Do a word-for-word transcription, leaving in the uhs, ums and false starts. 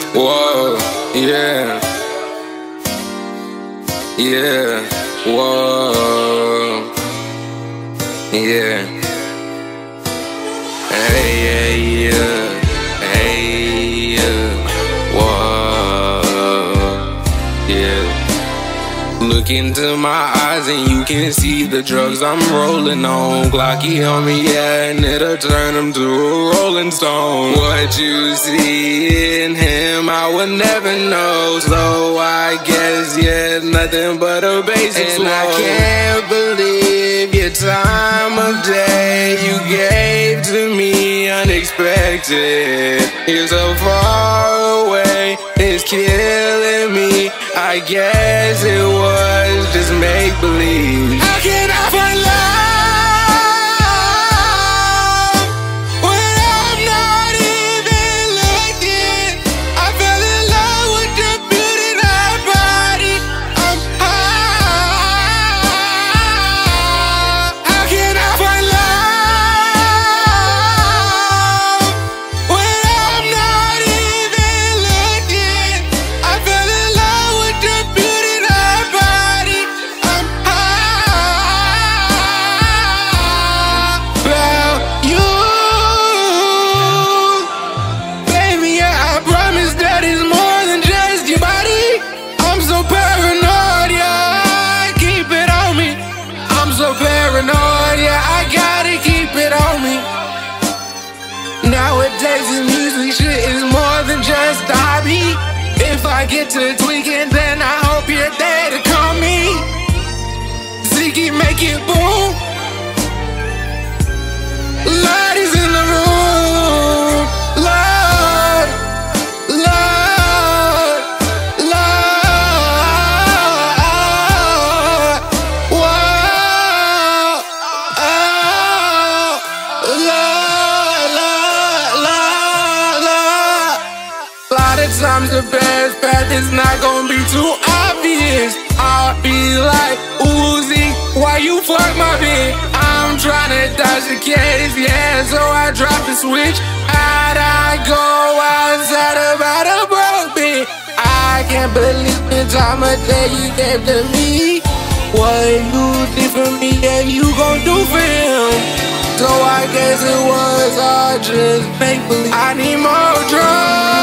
Whoa, yeah, yeah, whoa, yeah, hey, yeah, yeah, hey, yeah, whoa, yeah. Look into my eyes and you can see the drugs I'm rolling on. Glocky on me, yeah, and it'll turn him to a rolling stone. What you see in him, I would never know. So I guess, yeah, nothing but a basic And slow. I can't believe your time of day you gave to me unexpected. You're so far away, it's killing me. I guess it was just make-believe. How can I find love when I'm not even looking? I fell in love with your beauty and her body. I'm high. How can I find love when I'm not even looking? I fell in love with your beauty and her body. I'm high. About you, baby, yeah, I promise that it's more than just your body. I'm so paranoid, yeah, I keep it on me. I'm so paranoid, yeah, I gotta keep it on me. Nowadays this music shit is more than just a hobby. If I get to tweaking, then I hope you're there to call me. Ziggy, make it boom. Lord is in the room. Lord, Lord, Lord. Whoa, oh, Lord, Lord, Lord, Lord. A lot of times the best path is not gonna be too obvious. I'll be like, Uzi, why you fuck my bitch? I'm tryna dodge the case, yeah, so I drop the switch. How'd I go outside about a broke bitch? I can't believe the time of day you gave to me. What you did for me, yeah, you gon' do for him. So I guess it was all just make believe. I need more drugs.